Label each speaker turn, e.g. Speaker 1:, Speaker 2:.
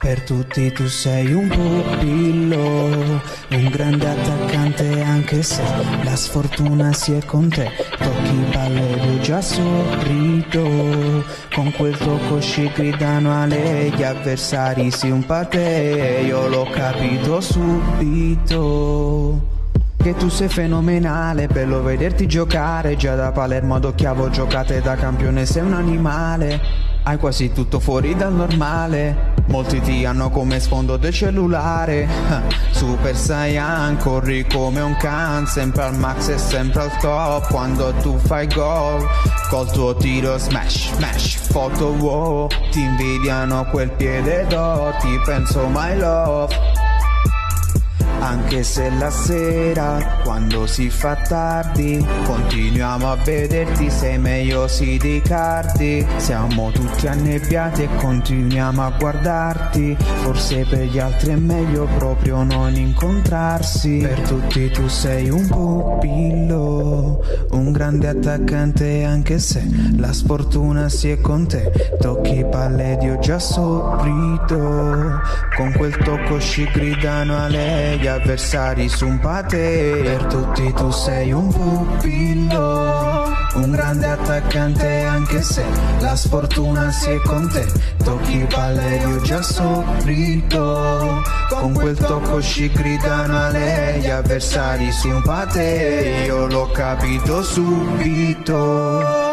Speaker 1: Per tutti tu sei un pupillo, un grande attaccante anche se la sfortuna si è con te. Tocchi palle ed io già sorrido, con quel tuo cosci gridano a lei, gli avversari si un patè, io l'ho capito subito. Che tu sei fenomenale, bello vederti giocare, già da Palermo ad Occhiavo giocate da campione, sei un animale. Hai quasi tutto fuori dal normale, molti ti hanno come sfondo del cellulare. Super Saiyan, corri come un can, sempre al max e sempre al top. Quando tu fai gol, col tuo tiro smash, smash, foto wow. Ti invidiano quel piede d'oro, ti penso my love. Anche se la sera, quando si fa tardi, continuiamo a vederti, sei meglio sì di Cardi. Siamo tutti annebbiati e continuiamo a guardarti, forse per gli altri è meglio proprio non incontrarsi. Per tutti tu sei un pupillo, un grande attaccante anche se la sfortuna si è con te. Tocchi palle ed io già sorrido, con quel tocco sci gridano a lei, gli avversari su un patè. Per tutti tu sei un pupillo, un grande attaccante anche se la sfortuna si è con te. Tocchi palle ed io già sorrido, con quel tocco sci gridano a lei, gli avversari su un patè, io l'ho capito subito.